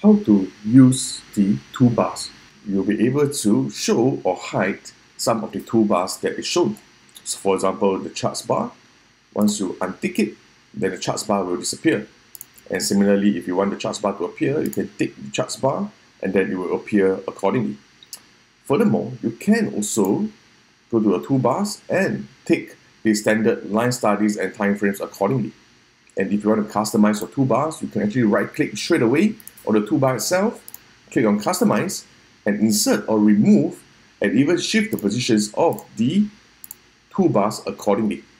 how to use the toolbars. You'll be able to show or hide some of the toolbars that is shown. So for example, the charts bar, once you untick it, then the charts bar will disappear. And similarly, if you want the charts bar to appear, you can tick the charts bar and then it will appear accordingly. Furthermore, you can also go to the toolbars and tick the standard line studies and timeframes accordingly. And if you want to customize your toolbars, you can actually right-click straight away on the toolbar itself, click on Customize, and insert or remove, and even shift the positions of the toolbars accordingly.